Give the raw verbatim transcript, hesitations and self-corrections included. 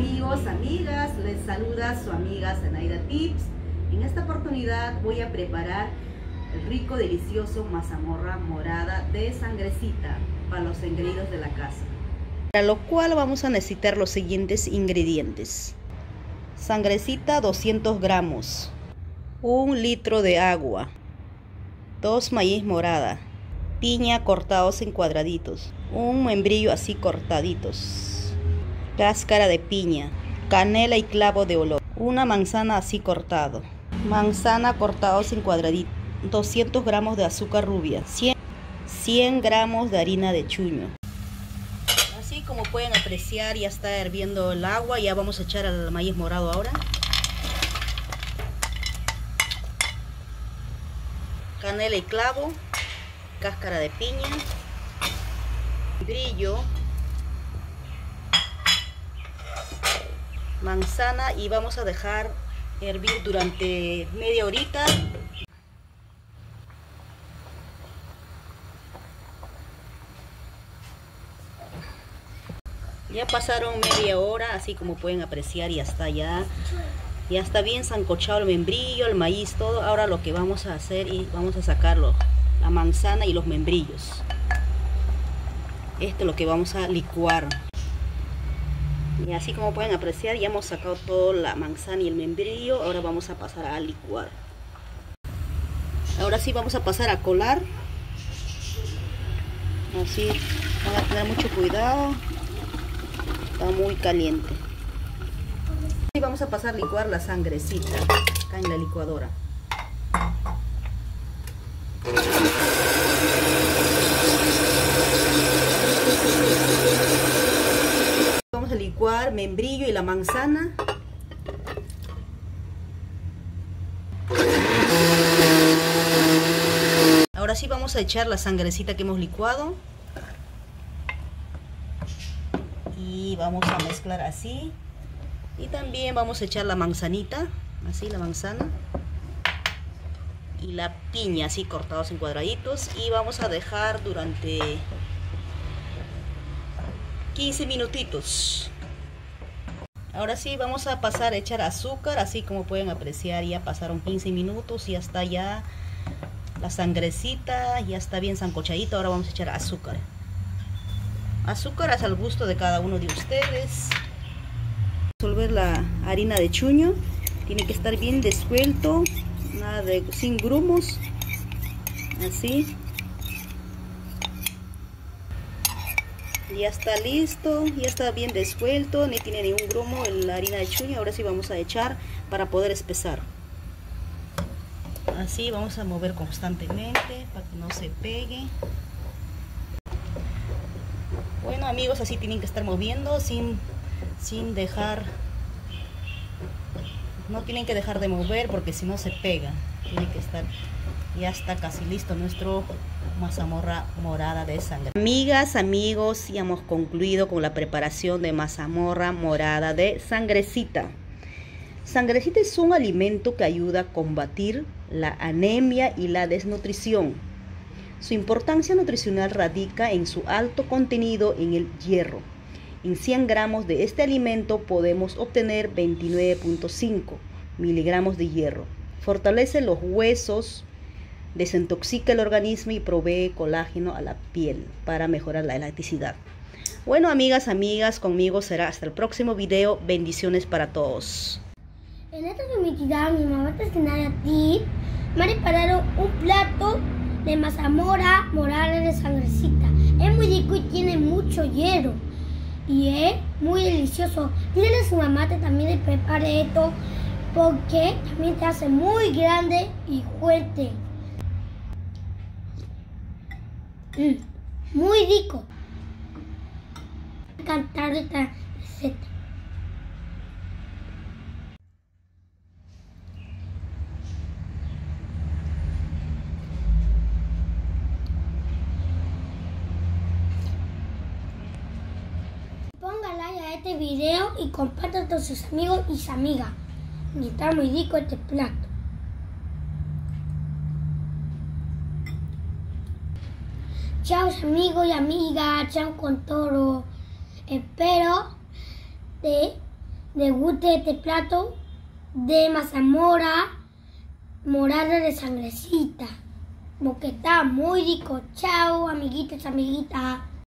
amigos, amigas, les saluda su amiga Zenaida Tips. En esta oportunidad voy a preparar el rico, delicioso mazamorra morada de sangrecita para los engreídos de la casa. Para lo cual vamos a necesitar los siguientes ingredientes: sangrecita doscientos gramos, un litro de agua, dos maíz morada, piña cortados en cuadraditos, un membrillo así cortaditos, cáscara de piña, canela y clavo de olor, una manzana así cortado, manzana cortados en cuadraditos, doscientos gramos de azúcar rubia, cien, cien gramos de harina de chuño. Así como pueden apreciar, ya está hirviendo el agua. Ya vamos a echar el maíz morado ahora, canela y clavo, cáscara de piña, brillo, manzana, y vamos a dejar hervir durante media horita. Ya pasaron media hora, así como pueden apreciar, ya está ya ya está bien sancochado el membrillo, el maíz, todo. Ahora lo que vamos a hacer, y vamos a sacarlo, la manzana y los membrillos. Esto es lo que vamos a licuar. Y así como pueden apreciar, ya hemos sacado toda la manzana y el membrillo. Ahora vamos a pasar a licuar. Ahora sí vamos a pasar a colar. Así van a tener mucho cuidado, está muy caliente. Y vamos a pasar a licuar la sangrecita acá en la licuadora. Vamos a licuar membrillo y la manzana. Ahora sí vamos a echar la sangrecita que hemos licuado y vamos a mezclar así. Y también vamos a echar la manzanita, así la manzana, y la piña así cortados en cuadraditos, y vamos a dejar durante quince minutitos. Ahora sí vamos a pasar a echar azúcar. Así como pueden apreciar, ya pasaron quince minutos y ya está ya la sangrecita, ya está bien sancochadita. Ahora vamos a echar azúcar. Azúcar es al gusto de cada uno de ustedes. Disolver la harina de chuño, tiene que estar bien disuelto, nada de sin grumos, así. Ya está listo, ya está bien disuelto, ni tiene ningún grumo en la harina de chuño. Ahora sí vamos a echar para poder espesar. Así vamos a mover constantemente para que no se pegue. Bueno amigos, así tienen que estar moviendo sin sin dejar, no tienen que dejar de mover, porque si no se pega. Tiene que estar, ya está casi listo nuestro mazamorra morada de sangre. Amigas, amigos, ya hemos concluido con la preparación de mazamorra morada de sangrecita. Sangrecita es un alimento que ayuda a combatir la anemia y la desnutrición. Su importancia nutricional radica en su alto contenido en el hierro. En cien gramos de este alimento podemos obtener veintinueve punto cinco miligramos de hierro. Fortalece los huesos, desintoxica el organismo y provee colágeno a la piel para mejorar la elasticidad. Bueno amigas, amigas, conmigo será hasta el próximo video. Bendiciones para todos. En esta transmitida mi mamá Zenaida Tips me prepararon un plato de mazamorra morada de sangrecita. Es muy rico y tiene mucho hierro. Y es muy delicioso. Dígale a su mamá que también le prepare esto, porque también te hace muy grande y fuerte. Mm, muy rico. Me encanta esta receta. Ponga like a este video y compártelo con sus amigos y sus amigas. Y está muy rico este plato. Chao amigos y amigas, chao con todo. Espero de deguste este plato de mazamorra morada de sangrecita, porque está muy rico. Chao, amiguitos, amiguitas.